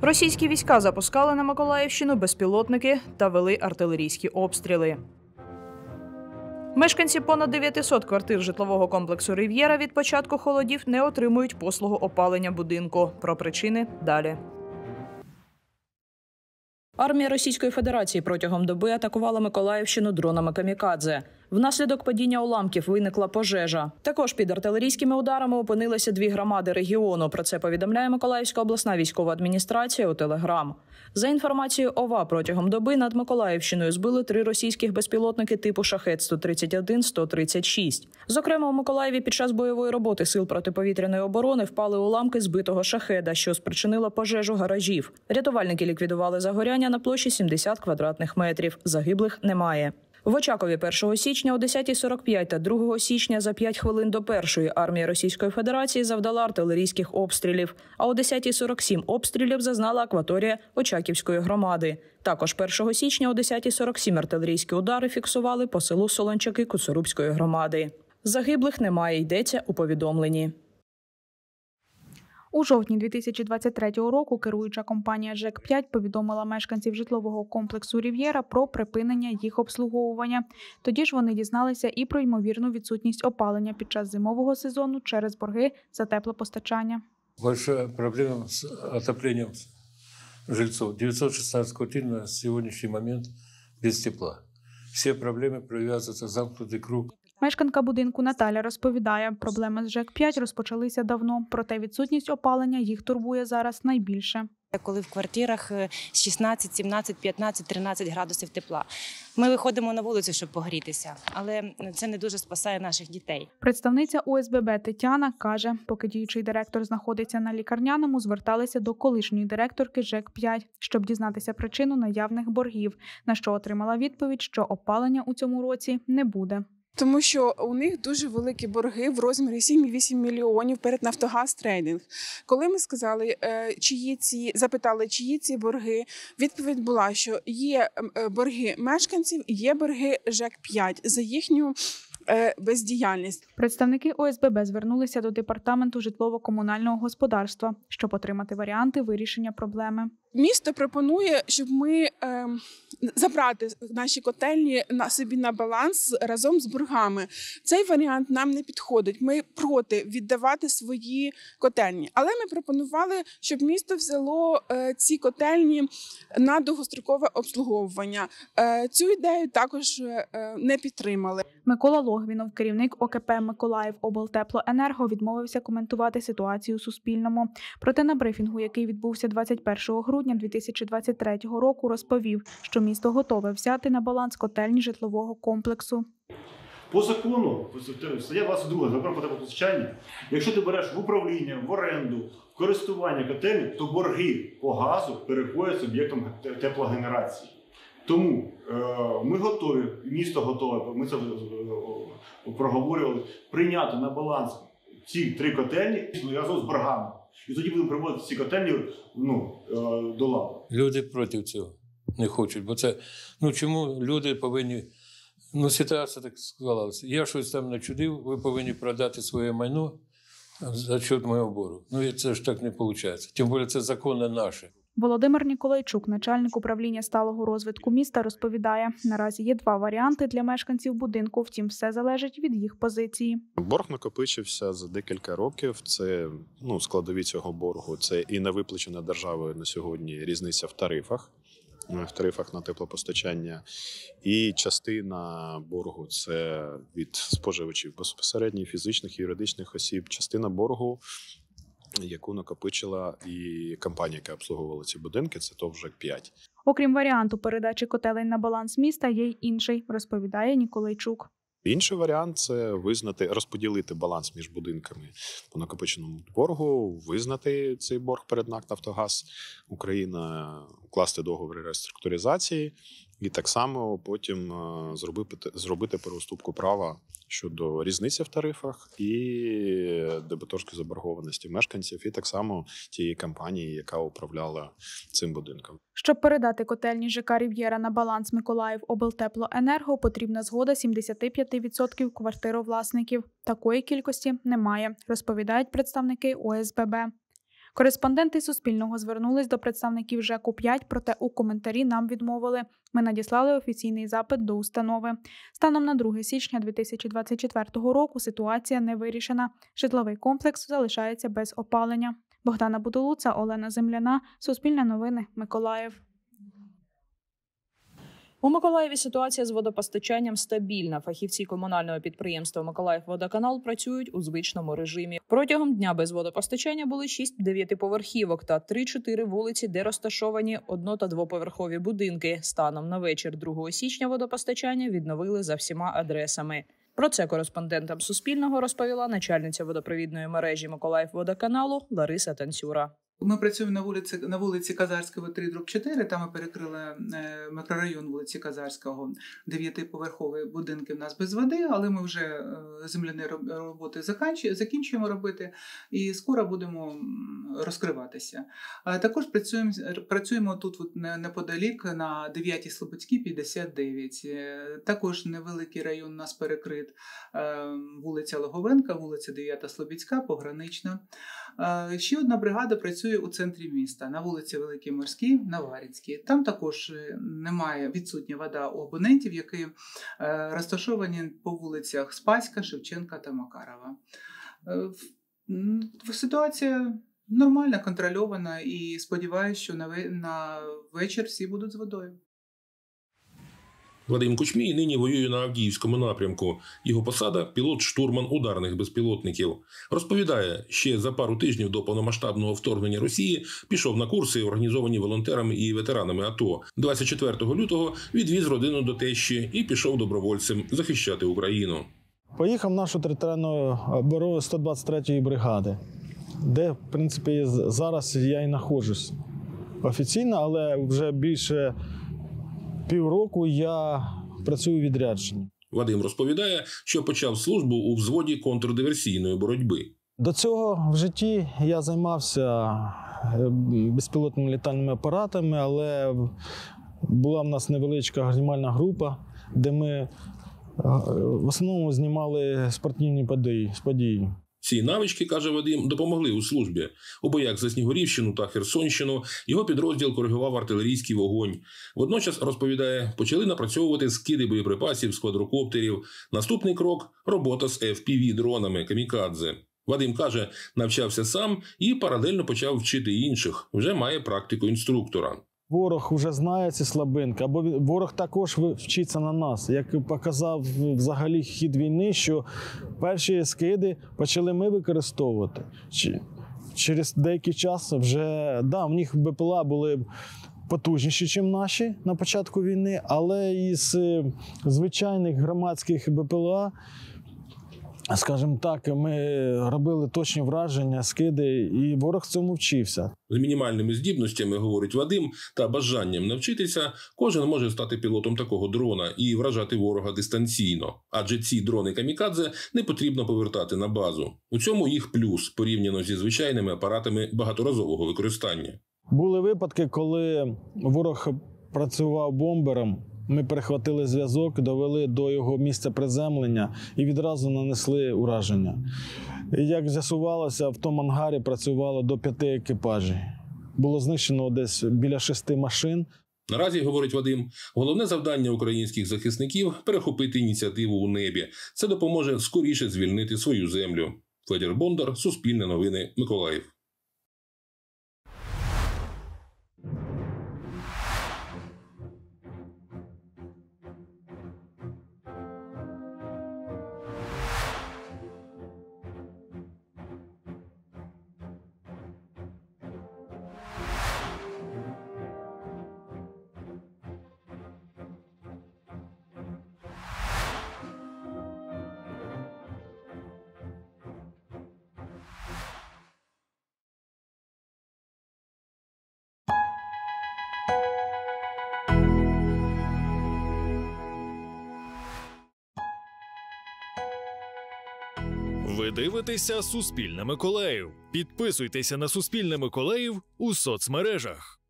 Російські війська запускали на Миколаївщину безпілотники та вели артилерійські обстріли. Мешканці понад 900 квартир житлового комплексу «Рив'єра» від початку холодів не отримують послугу опалення будинку. Про причини далі. Армія Російської Федерації протягом доби атакувала Миколаївщину дронами камікадзе. Внаслідок падіння уламків виникла пожежа. Також під артилерійськими ударами опинилися 2 громади регіону. Про це повідомляє Миколаївська обласна військова адміністрація у Телеграм. За інформацією ОВА, протягом доби над Миколаївщиною збили 3 російських безпілотники типу «Шахед» 131-136. Зокрема, у Миколаєві під час бойової роботи сил протиповітряної оборони впали уламки збитого «Шахеда», що спричинило пожежу гаражів. Рятувальники ліквідували загоряння на площі 70 квадратних метрів. Загиблих немає. В Очакові 1 січня о 10:45 та 2 січня за 5 хвилин до першої армія Російської Федерації завдала артилерійських обстрілів, а о 10:47 обстрілів зазнала акваторія Очаківської громади. Також 1 січня о 10:47 артилерійські удари фіксували по селу Солончаки Коцурубської громади. Загиблих немає, йдеться у повідомленні. У жовтні 2023 року керуюча компанія ЖЕК-5 повідомила мешканців житлового комплексу «Рив'єра» про припинення їх обслуговування. Тоді ж вони дізналися і про ймовірну відсутність опалення під час зимового сезону через борги за теплопостачання. Большая проблема с отоплением жильцов. 916 квартир на сегодняшний момент без тепла. Все проблемы привязываются в замкнутый круг. Мешканка будинку Наталя розповідає, проблеми з ЖЕК-5 розпочалися давно, проте відсутність опалення їх турбує зараз найбільше. Коли в квартирах 16, 17, 15, 13 градусів тепла. Ми виходимо на вулицю, щоб погрітися, але це не дуже спасає наших дітей. Представниця ОСББ Тетяна каже, поки діючий директор знаходиться на лікарняному, зверталися до колишньої директорки ЖЕК-5, щоб дізнатися причину наявних боргів, на що отримала відповідь, що опалення у цьому році не буде. Тому що у них дуже великі борги в розмірі 7,8 мільйонів перед «Нафтогаз Трейдинг». Коли ми сказали, запитали, чиї ці борги, відповідь була, що є борги мешканців, є борги ЖЕК-5 за їхню бездіяльність. Представники ОСББ звернулися до департаменту житлово-комунального господарства, щоб отримати варіанти вирішення проблеми. Місто пропонує, щоб ми забрати наші котельні собі на баланс разом з боргами. Цей варіант нам не підходить. Ми проти віддавати свої котельні. Але ми пропонували, щоб місто взяло ці котельні на довгострокове обслуговування. Цю ідею також не підтримали. Микола Логвінов, керівник ОКП «Миколаївоблтеплоенерго», відмовився коментувати ситуацію Суспільному. Проте на брифінгу, який відбувся 21 грудня 2023 року, розповів, що місто готове взяти на баланс котельні житлового комплексу. По закону, стаття 22 Закону про теплопостачання, якщо ти береш в управління, в оренду, в користування котельні, то борги по газу переходять суб'єктом теплогенерації. Тому ми готові, місто готове, ми це проговорювали, прийняти на баланс ці 3 котельні разом з боргами. І тоді будемо приводити ці котельні до ладу. Люди проти цього не хочуть, бо це, чому люди повинні, ситуація так склалася. Я щось там начудив, ви повинні продати своє майно за счет моєго боргу. І це ж так не виходить. Тим більше це закони наші. Володимир Ніколайчук, начальник управління сталого розвитку міста, розповідає, наразі є 2 варіанти для мешканців будинку, втім все залежить від їх позиції. Борг накопичився за декілька років. Це складові цього боргу. Це і невиплачена державою на сьогодні різниця в тарифах на теплопостачання. І частина боргу – це від споживачів безпосередньо, фізичних і юридичних осіб. Частина боргу, яку накопичила і компанія, яка обслуговувала ці будинки, це ТОВ ЖЕК-5. Окрім варіанту передачі котелень на баланс міста, є й інший, розповідає Ніколайчук. Інший варіант – це розподілити баланс між будинками по накопиченому боргу, визнати цей борг перед НАК «Нафтогаз Україна», укласти договір реструктуризації і так само потім зробити переуступку права щодо різниці в тарифах і дебіторської заборгованості мешканців, і так само тієї компанії, яка управляла цим будинком. Щоб передати котельні ЖК «Рив'єра» на баланс Миколаївоблтеплоенерго, потрібна згода 75% квартировласників. Такої кількості немає, розповідають представники ОСББ. Кореспонденти Суспільного звернулись до представників ЖЕКу-5, проте у коментарі нам відмовили. Ми надіслали офіційний запит до установи. Станом на 2 січня 2024 року ситуація не вирішена. Житловий комплекс залишається без опалення. Богдана Будулуца, Олена Земляна, Суспільне новини, Миколаїв. У Миколаєві ситуація з водопостачанням стабільна. Фахівці комунального підприємства «Миколаївводоканал» працюють у звичному режимі. Протягом дня без водопостачання були 6 9-поверхівок та 3-4 вулиці, де розташовані одно- та двоповерхові будинки. Станом на вечір 2 січня водопостачання відновили за всіма адресами. Про це кореспондентам Суспільного розповіла начальниця водопровідної мережі «Миколаївводоканалу» Лариса Танцюра. Ми працюємо на вулиці Казарського, 3/4, там ми перекрили мікрорайон вулиці Казарського, 9-поверхові будинки в нас без води, але ми вже земляні роботи закінчуємо робити і скоро будемо розкриватися. Також працюємо тут неподалік на 9-й Слободській, 59. Також невеликий район у нас перекрит, вулиця Логовенка, вулиця 9-та Слобідська, погранична. Ще одна бригада працює у центрі міста, на вулиці Великій Морській, на Варицькій. Там також відсутня вода у абонентів, які розташовані по вулицях Спаська, Шевченка та Макарова. Ситуація нормальна, контрольована і сподіваюся, що на вечір всі будуть з водою. Вадим Кучмій нині воює на Авдіївському напрямку. Його посада – пілот-штурман ударних безпілотників. Розповідає, ще за пару тижнів до повномасштабного вторгнення Росії пішов на курси, організовані волонтерами і ветеранами АТО. 24 лютого відвіз родину до тещі і пішов добровольцем захищати Україну. Поїхав в нашу територіальну оборону 123-ї бригади, де, в принципі, зараз я і знаходжусь офіційно, але вже більше півроку я працюю у відрядженні. Вадим розповідає, що почав службу у взводі контрдиверсійної боротьби. До цього в житті я займався безпілотними літальними апаратами, але була в нас невеличка знімальна група, де ми в основному знімали спортивні події. Ці навички, каже Вадим, допомогли у службі. У боях за Снігурівщину та Херсонщину його підрозділ коригував артилерійський вогонь. Водночас, розповідає, почали напрацьовувати скиди боєприпасів з квадрокоптерів. Наступний крок – робота з FPV-дронами «Камікадзе». Вадим каже, навчався сам і паралельно почав вчити інших. Вже має практику інструктора. Ворог вже знає ці слабинки, або ворог також вчиться на нас. Як показав взагалі хід війни, що перші скиди почали ми використовувати. Через деякий час вже, в них БПЛА були потужніші, ніж наші на початку війни, але із звичайних громадських БПЛА, скажімо так, ми робили точні враження, скиди, і ворог цьому вчився. З мінімальними здібностями, говорить Вадим, та бажанням навчитися, кожен може стати пілотом такого дрона і вражати ворога дистанційно. Адже ці дрони-камікадзе не потрібно повертати на базу. У цьому їх плюс, порівняно зі звичайними апаратами багаторазового використання. Були випадки, коли ворог працював бомбером, ми перехватили зв'язок, довели до його місця приземлення і відразу нанесли ураження. І як з'ясувалося, в тому ангарі працювало до 5 екіпажів. Було знищено десь біля 6 машин. Наразі, говорить Вадим, головне завдання українських захисників – перехопити ініціативу у небі. Це допоможе скоріше звільнити свою землю. Федір Бондар, Суспільне новини, Миколаїв. Ви дивитеся «Суспільне Миколаїв». Підписуйтеся на «Суспільне Миколаїв» у соцмережах.